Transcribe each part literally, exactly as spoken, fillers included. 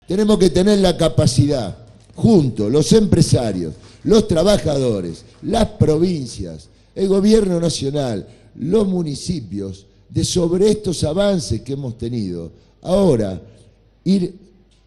Tenemos que tener la capacidad, juntos, los empresarios, los trabajadores, las provincias, el gobierno nacional, los municipios, de sobre estos avances que hemos tenido, ahora ir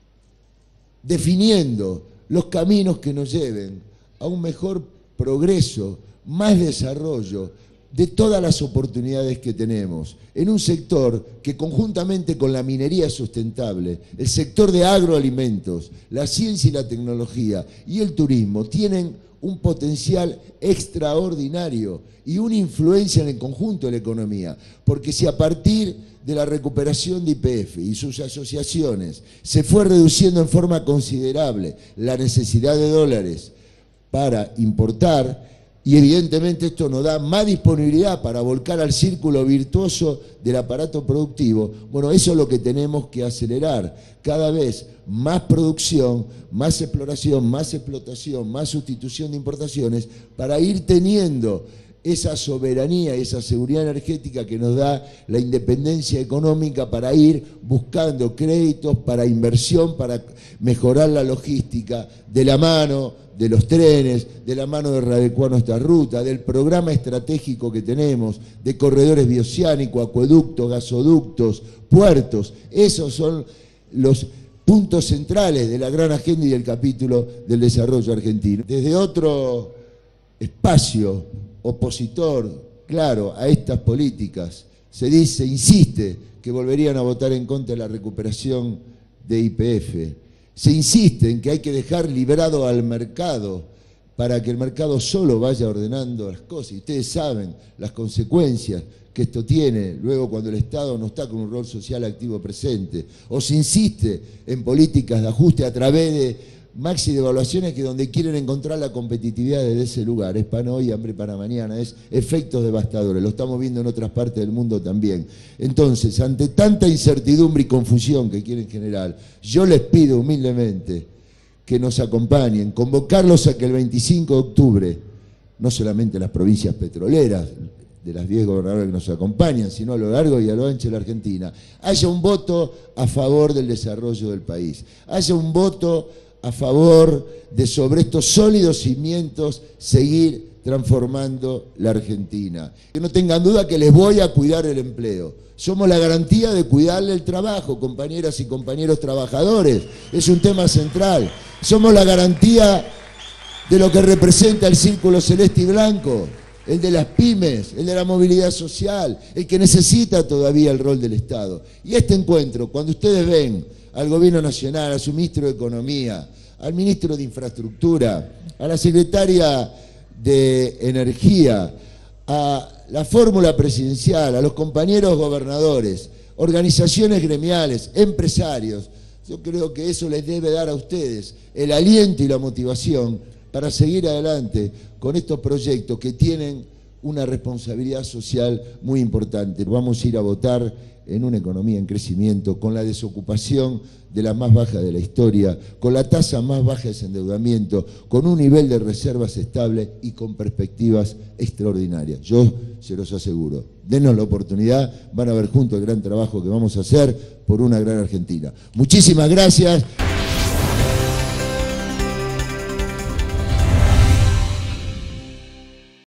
definiendo los caminos que nos lleven a un mejor progreso, más desarrollo de todas las oportunidades que tenemos en un sector que conjuntamente con la minería sustentable, el sector de agroalimentos, la ciencia y la tecnología y el turismo tienen un potencial extraordinario y una influencia en el conjunto de la economía, porque si a partir de la recuperación de Y P F y sus asociaciones se fue reduciendo en forma considerable la necesidad de dólares para importar, y evidentemente esto nos da más disponibilidad para volcar al círculo virtuoso del aparato productivo, bueno, eso es lo que tenemos que acelerar, cada vez más producción, más exploración, más explotación, más sustitución de importaciones, para ir teniendo esa soberanía, esa seguridad energética que nos da la independencia económica para ir buscando créditos para inversión, para mejorar la logística de la mano de los trenes, de la mano de readecuar nuestra ruta, del programa estratégico que tenemos, de corredores bioceánicos, acueductos, gasoductos, puertos. Esos son los puntos centrales de la gran agenda y del capítulo del desarrollo argentino. Desde otro espacio opositor, claro, a estas políticas, se dice, insiste, que volverían a votar en contra de la recuperación de Y P F. Se insiste en que hay que dejar librado al mercado para que el mercado solo vaya ordenando las cosas. Y ustedes saben las consecuencias que esto tiene luego cuando el Estado no está con un rol social activo presente. O se insiste en políticas de ajuste a través de maxi devaluaciones que donde quieren encontrar la competitividad desde ese lugar. Es pan hoy, hambre para mañana, es efectos devastadores. Lo estamos viendo en otras partes del mundo también. Entonces, ante tanta incertidumbre y confusión que quieren generar, yo les pido humildemente que nos acompañen, convocarlos a que el veinticinco de octubre, no solamente las provincias petroleras, de las diez gobernadores que nos acompañan, sino a lo largo y a lo ancho de la Argentina, haya un voto a favor del desarrollo del país, haya un voto a favor de sobre estos sólidos cimientos seguir transformando la Argentina. Que no tengan duda que les voy a cuidar el empleo. Somos la garantía de cuidarle el trabajo, compañeras y compañeros trabajadores. Es un tema central. Somos la garantía de lo que representa el círculo celeste y blanco, el de las pymes, el de la movilidad social, el que necesita todavía el rol del Estado. Y este encuentro, cuando ustedes ven al Gobierno Nacional, a su Ministro de Economía, al Ministro de Infraestructura, a la Secretaria de Energía, a la fórmula presidencial, a los compañeros gobernadores, organizaciones gremiales, empresarios, yo creo que eso les debe dar a ustedes el aliento y la motivación para seguir adelante con estos proyectos que tienen una responsabilidad social muy importante. Vamos a ir a votar en una economía en crecimiento, con la desocupación de la más baja de la historia, con la tasa más baja de desendeudamiento, con un nivel de reservas estable y con perspectivas extraordinarias. Yo se los aseguro. Denos la oportunidad, van a ver juntos el gran trabajo que vamos a hacer por una gran Argentina. Muchísimas gracias.